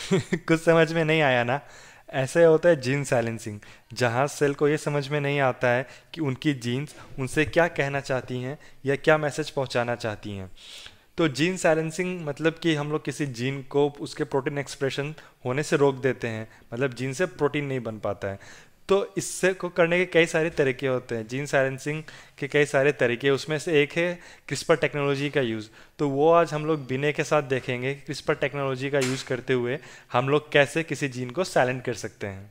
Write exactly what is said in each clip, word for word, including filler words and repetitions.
कुछ समझ में नहीं आया ना। ऐसे होता है जीन साइलेंसिंग, जहाँ सेल को ये समझ में नहीं आता है कि उनकी जीन्स उनसे क्या कहना चाहती हैं या क्या मैसेज पहुंचाना चाहती हैं। तो जीन साइलेंसिंग मतलब कि हम लोग किसी जीन को उसके प्रोटीन एक्सप्रेशन होने से रोक देते हैं, मतलब जीन से प्रोटीन नहीं बन पाता है। तो इससे को करने के कई सारे तरीके होते हैं, जीन साइलेंसिंग के कई सारे तरीके, उसमें से एक है क्रिस्पर टेक्नोलॉजी का यूज़। तो वो आज हम लोग विनय के साथ देखेंगे कि क्रिस्पर टेक्नोलॉजी का यूज़ करते हुए हम लोग कैसे किसी जीन को साइलेंट कर सकते हैं।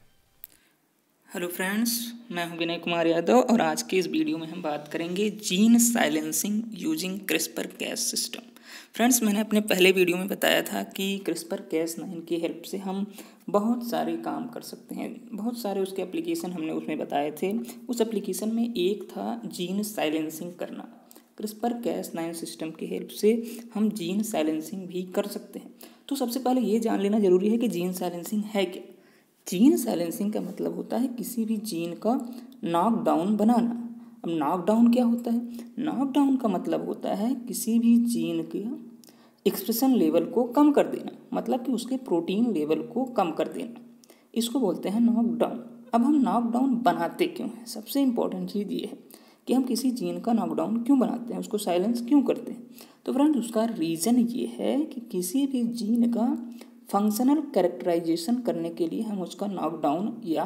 हेलो फ्रेंड्स, मैं हूं विनय कुमार यादव और आज के इस वीडियो में हम बात करेंगे gene silencing using CRISPR Cas system. Friends, मैंने अपने पहले वीडियो में बताया था कि क्रिस्पर कैस नाइन की हेल्प से हम बहुत सारे काम कर सकते हैं। बहुत सारे उसके एप्लीकेशन हमने उसमें बताए थे। उस एप्लीकेशन में एक था जीन साइलेंसिंग करना। क्रिस्पर कैस नाइन सिस्टम की हेल्प से हम जीन साइलेंसिंग भी कर सकते हैं। तो सबसे पहले ये जान लेना जरूरी है कि जीन साइलेंसिंग है क्या। जीन साइलेंसिंग का मतलब होता है किसी भी जीन का नॉक डाउन बनाना। अब नॉक डाउन क्या होता है? नॉक डाउन का मतलब होता है किसी भी जीन के एक्सप्रेशन लेवल को कम कर देना, मतलब कि उसके प्रोटीन लेवल को कम कर देना। इसको बोलते हैं नॉक डाउन। अब हम नॉक डाउन बनाते क्यों हैं? सबसे इम्पोर्टेंट चीज़ ये है कि हम किसी जीन का नॉक डाउन क्यों बनाते हैं, उसको साइलेंस क्यों करते हैं। तो फ्रेंड्स, उसका रीज़न ये है कि किसी भी जीन का फंक्शनल कैरेक्टराइजेशन करने के लिए हम उसका नॉकडाउन या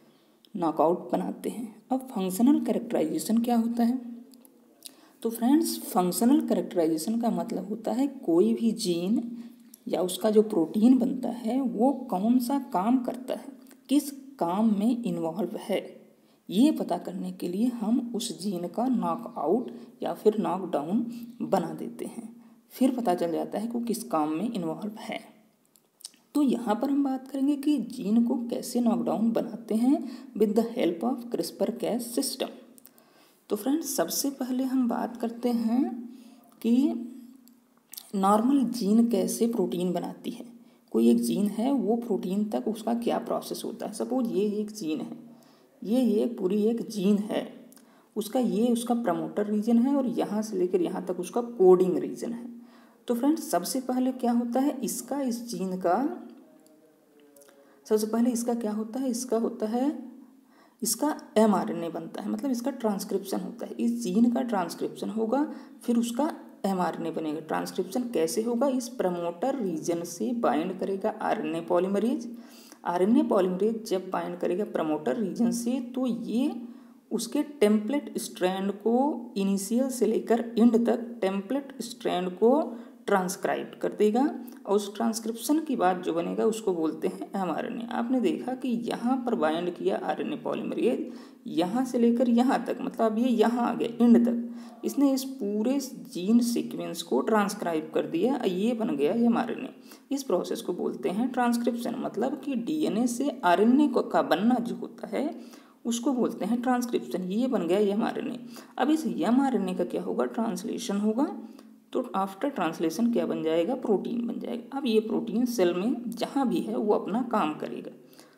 नॉकआउट बनाते हैं। अब फंक्शनल कैरेक्टराइजेशन क्या होता है? तो फ्रेंड्स, फंक्शनल कैरेक्टराइजेशन का मतलब होता है कोई भी जीन या उसका जो प्रोटीन बनता है वो कौन सा काम करता है, किस काम में इन्वॉल्व है, ये पता करने के लिए हम उस जीन का नॉकआउट या फिर नॉकडाउन बना देते हैं। फिर पता चल जाता है कि वो किस काम में इन्वॉल्व है। तो यहाँ पर हम बात करेंगे कि जीन को कैसे नॉकडाउन बनाते हैं with the help of CRISPR Cas system. तो फ्रेंड्स, सबसे पहले हम बात करते हैं कि नॉर्मल जीन कैसे प्रोटीन बनाती है। कोई एक जीन है, वो प्रोटीन तक उसका क्या प्रोसेस होता है। सपोज ये एक जीन है, ये ये पूरी एक जीन है, उसका ये उसका प्रमोटर रीजन है और यहाँ से लेकर यहाँ तक उसका कोडिंग रीजन है। तो फ्रेंड्स, सबसे पहले क्या होता है इसका, इस जीन का सबसे पहले इसका क्या होता है, इसका होता है इसका एमआरएनए बनता है, मतलब इसका ट्रांसक्रिप्शन होता है। इस जीन का ट्रांसक्रिप्शन होगा, फिर उसका एमआरएनए बनेगा। ट्रांसक्रिप्शन कैसे होगा? इस प्रमोटर रीजन से बाइंड करेगा आरएनए पॉलीमरेज। आरएनए पॉलीमरेज जब बाइंड करेगा प्रमोटर रीजन से, तो ये उसके टेम्पलेट स्ट्रैंड को इनिशियल से लेकर एंड तक टेम्पलेट स्ट्रैंड को ट्रांसक्राइब कर देगा और उस ट्रांसक्रिप्शन की बात जो बनेगा उसको बोलते हैं एमआरएनए। आपने देखा कि यहाँ पर बाइंड किया आरएनए पॉलीमरेज, यहाँ से लेकर यहाँ तक, मतलब ये यहाँ आ गया एंड तक, इसने इस पूरे जीन सीक्वेंस को ट्रांसक्राइब कर दिया, ये बन गया एमआरएनए। इस प्रोसेस को बोलते हैं ट्रांसक्रिप्शन, मतलब कि डीएनए से आरएनए का बनना जो होता है उसको बोलते हैं ट्रांसक्रिप्शन। ये बन गया एमआरएनए। अब इस एमआरएनए का क्या होगा? ट्रांसलेशन होगा। तो आफ्टर ट्रांसलेशन क्या बन जाएगा? प्रोटीन बन जाएगा। अब ये प्रोटीन सेल में जहाँ भी है वो अपना काम करेगा।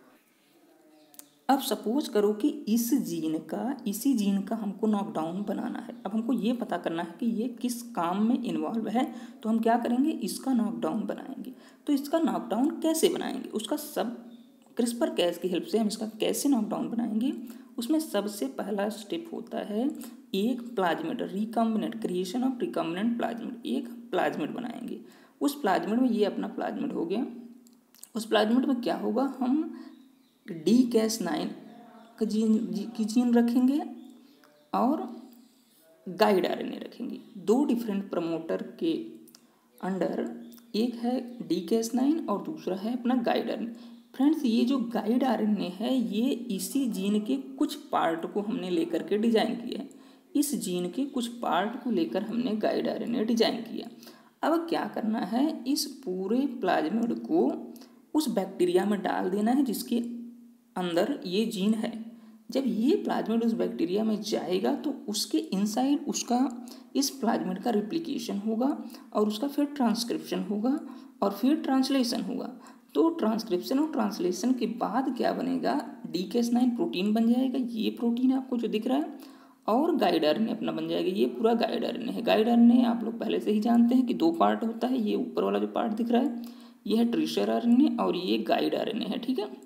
अब सपोज करो कि इस जीन का इसी जीन का हमको नॉकडाउन बनाना है। अब हमको ये पता करना है कि ये किस काम में इन्वॉल्व है, तो हम क्या करेंगे? इसका नॉकडाउन बनाएंगे। तो इसका नॉकडाउन कैसे बनाएंगे? उसका सब क्रिस्पर कैस की हेल्प से हम इसका कैसे नॉकडाउन बनाएंगे, उसमें सबसे पहला स्टेप होता है एक plasmid, recombinant, creation of recombinant plasmid. एक प्लाज्मिड बनाएंगे। उस प्लाज्मिड में, ये अपना प्लाज्मिड हो गया, उस प्लाज्मिड में क्या होगा? हम डी कैस नाइन का जीन की जीन रखेंगे और गाइड आरएनए रखेंगे। दो डिफरेंट प्रमोटर के अंडर, एक है डी कैस नाइन और दूसरा है अपना गाइड आरएनए। फ्रेंड्स, ये जो गाइड आरएनए है ये इसी जीन के कुछ पार्ट को हमने लेकर के डिजाइन किया है। इस जीन के कुछ पार्ट को लेकर हमने गाइड आरएनए डिजाइन किया। अब क्या करना है? इस पूरे प्लाज्मिड को उस बैक्टीरिया में डाल देना है जिसके अंदर ये जीन है। जब ये प्लाज्मिड उस बैक्टीरिया में जाएगा तो उसके इनसाइड उसका इस प्लाज्मिड का रिप्लिकेशन होगा और उसका फिर ट्रांसक्रिप्शन होगा और फिर ट्रांसलेशन होगा। तो ट्रांसक्रिप्शन और ट्रांसलेशन के बाद क्या बनेगा? डी कैस नाइन प्रोटीन बन जाएगा, ये प्रोटीन आपको जो दिख रहा है, और गाइड आरएनए अपना बन जाएगा। ये पूरा गाइड आरएनए है। गाइड आरएनए आप लोग पहले से ही जानते हैं कि दो पार्ट होता है। ये ऊपर वाला जो पार्ट दिख रहा है ये है ट्रेसर आरएनए और ये गाइड आरएनए है, ठीक है।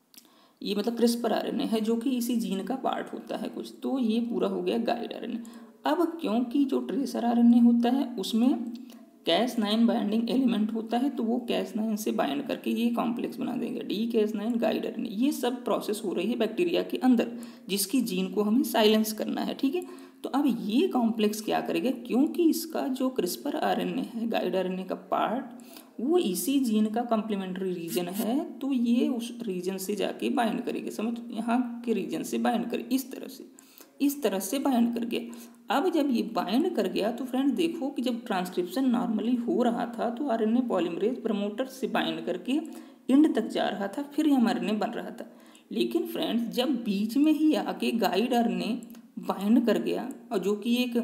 ये मतलब क्रिस्पर आरएनए है जो कि इसी जीन का पार्ट होता है कुछ, तो ये पूरा हो गया गाइड आरएनए। अब क्योंकि जो ट्रेसर आरएनए होता है उसमें कैस नाइन बाइंडिंग एलिमेंट होता है, तो वो कैस नाइन से बाइंड करके ये कॉम्प्लेक्स बना देंगे D Cas nine guide RNA. ये सब प्रोसेस हो रही है बैक्टीरिया के अंदर जिसकी जीन को हमें साइलेंस करना है, ठीक है। तो अब ये कॉम्प्लेक्स क्या करेगा, क्योंकि इसका जो क्रिस्पर आरएनए है गाइड आरएनए का पार्ट वो इसी जीन का कॉम्प्लीमेंट्री रीजन है, तो ये उस रीजन से जाके बाइंड करेगी, समझ, यहाँ के रीजन से बाइंड करे, इस तरह से इस तरह से बाइंड कर गया। अब जब ये बाइंड कर गया तो फ्रेंड्स देखो कि जब ट्रांसक्रिप्शन नॉर्मली हो रहा था तो आरएनए पॉलीमरेज प्रमोटर से बाइंड करके एंड तक जा रहा था, फिर ये आरएनए बन रहा था। लेकिन फ्रेंड्स जब बीच में ही आके गाइड आरएनए बाइंड कर गया और जो कि एक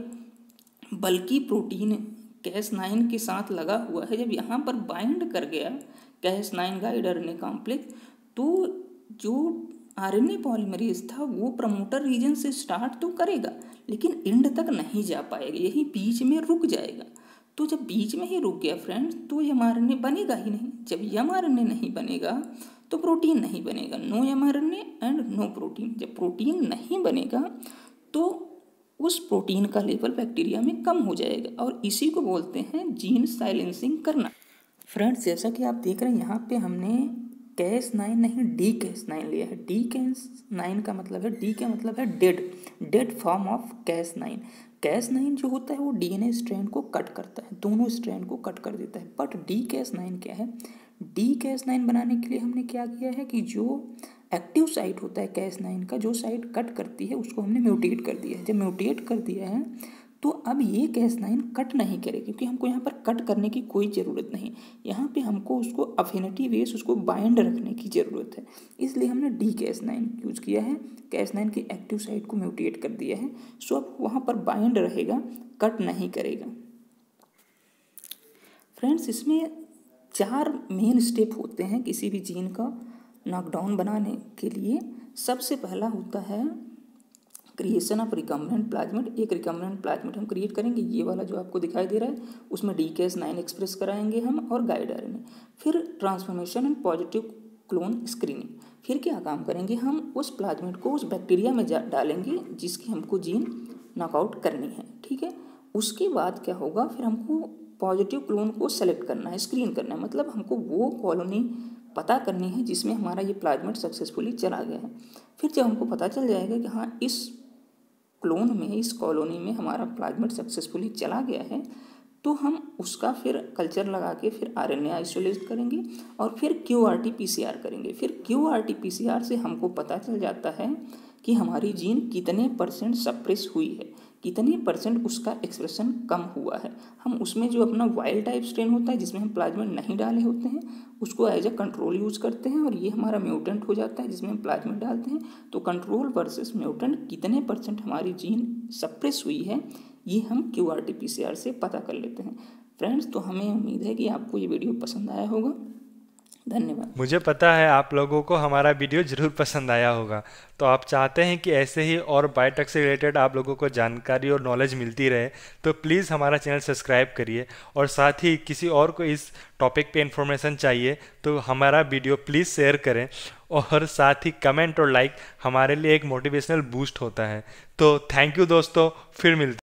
बल्कि प्रोटीन कैस नाइन के साथ लगा हुआ है, जब यहाँ पर बाइंड कर गया Cas nine guide RNA complex, तो जो आरएनए पॉलीमरेज था वो प्रमोटर रीजन से स्टार्ट तो करेगा लेकिन एंड तक नहीं जा पाएगा, यही बीच में रुक जाएगा। तो जब बीच में ही रुक गया फ्रेंड्स तो एमआरएनए बनेगा ही नहीं। जब एमआरएनए नहीं बनेगा तो प्रोटीन नहीं बनेगा, no mRNA and no protein. जब प्रोटीन नहीं बनेगा तो उस प्रोटीन का लेवल बैक्टीरिया में कम हो जाएगा और इसी को बोलते हैं जीन साइलेंसिंग करना। फ्रेंड्स जैसा कि आप देख रहे हैं यहाँ पे हमने कैस नाइन नहीं डी कैस नाइन लिया है। डी कैस नाइन का मतलब है, डी का मतलब है dead dead form of Cas nine. Cas nine जो होता है वो डीएनए स्ट्रैंड को कट करता है, दोनों स्ट्रैंड को कट कर देता है। बट डी कैस नाइन क्या है, डी कैस नाइन बनाने के लिए हमने क्या किया है कि जो एक्टिव साइट होता है कैस नाइन का, जो साइट कट करती है उसको हमने म्यूटेट कर दिया है। जब म्यूटेट कर दिया है तो अब ये कैस नाइन कट नहीं करेगी क्योंकि हमको यहाँ पर कट करने की कोई ज़रूरत नहीं, यहाँ पे हमको उसको अफिनिटी बेस उसको बाइंड रखने की ज़रूरत है, इसलिए हमने डी कैस नाइन यूज़ किया है। कैस नाइन की एक्टिव साइट को म्यूटेट कर दिया है, सो अब वहाँ पर बाइंड रहेगा, कट नहीं करेगा। फ्रेंड्स इसमें चार मेन स्टेप होते हैं किसी भी जीन का नॉकडाउन बनाने के लिए। सबसे पहला होता है क्रिएशन ऑफ रिकम्बिनेंट प्लाज्मिड। एक रिकम्बिनेंट प्लाज्मिड हम क्रिएट करेंगे, ये वाला जो आपको दिखाई दे रहा है, उसमें डी कैस नाइन एक्सप्रेस कराएंगे हम और गाइड आरएनए। फिर transformation and positive clone screening. फिर क्या काम करेंगे, हम उस प्लाज्मिड को उस बैक्टीरिया में डालेंगे जिसकी हमको जीन नॉकआउट करनी है, ठीक है। उसके बाद क्या होगा, फिर हमको पॉजिटिव क्लोन को सेलेक्ट करना है, स्क्रीन करना है, मतलब हमको वो कॉलोनी पता करनी है जिसमें हमारा ये प्लाज्मिड सक्सेसफुली चला गया है। फिर जब हमको पता चल जाएगा कि हाँ इस क्लोन में, इस कॉलोनी में हमारा प्लाज्मिड सक्सेसफुली चला गया है, तो हम उसका फिर कल्चर लगा के फिर आरएनए आइसोलेट करेंगे और फिर क्यूआरटी पीसीआर करेंगे। फिर क्यूआरटी पीसीआर से हमको पता चल जाता है कि हमारी जीन कितने परसेंट सप्रेस हुई है, कितने परसेंट उसका एक्सप्रेशन कम हुआ है। हम उसमें जो अपना वाइल्ड टाइप स्ट्रेन होता है जिसमें हम प्लाज्मिड नहीं डाले होते हैं उसको एज अ कंट्रोल यूज़ करते हैं और ये हमारा म्यूटेंट हो जाता है जिसमें हम प्लाज्मिड डालते हैं। तो कंट्रोल वर्सेस म्यूटेंट कितने परसेंट हमारी जीन सप्रेस हुई है ये हम Q R T P C R से पता कर लेते हैं। फ्रेंड्स तो हमें उम्मीद है कि आपको ये वीडियो पसंद आया होगा। धन्यवाद। मुझे पता है आप लोगों को हमारा वीडियो ज़रूर पसंद आया होगा, तो आप चाहते हैं कि ऐसे ही और बायोटेक से रिलेटेड आप लोगों को जानकारी और नॉलेज मिलती रहे, तो प्लीज़ हमारा चैनल सब्सक्राइब करिए और साथ ही किसी और को इस टॉपिक पे इन्फॉर्मेशन चाहिए तो हमारा वीडियो प्लीज़ शेयर करें और साथ ही कमेंट और लाइक हमारे लिए एक मोटिवेशनल बूस्ट होता है। तो थैंक यू दोस्तों, फिर मिलते हैं।